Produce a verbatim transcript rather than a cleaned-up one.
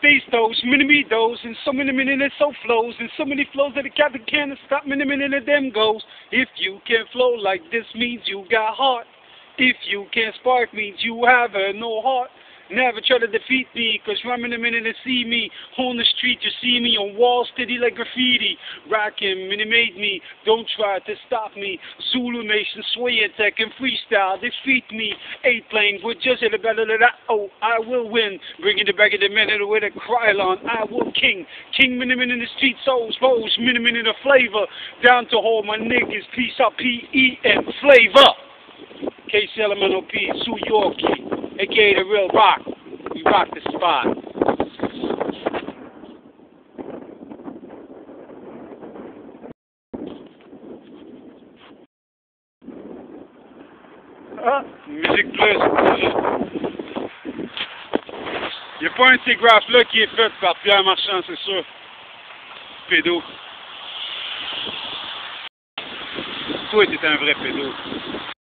these toes, mini me those, and so many minutes so flows, and so many flows that the captain can't stop, many minutes of them goes. If you can flow like this means you got heart. If you can't spark means you have uh, no heart. Never try to defeat me, cause rhyming a minute to see me. On the street you see me, on walls steady like graffiti. Rockin', mini made me, don't try to stop me. Zulunation, sway attack and freestyle, defeat me. Eight lane, with just at the battle of that, oh, I will win. Bringing it back in the minute with a krylon, I will king. King mini mini in the street, souls, foes, mini mini the flavor. Down to all my niggas, peace out, P E N, flavor. K C L M N O P, New Yorkie, a k a the real rock. We rock the spot. Ah, musique plus. Il n'y a pas un de ces graphs-là qui est fait par Pierre Marchant, c'est sûr. Pédo. Toi, t'es un vrai pédo.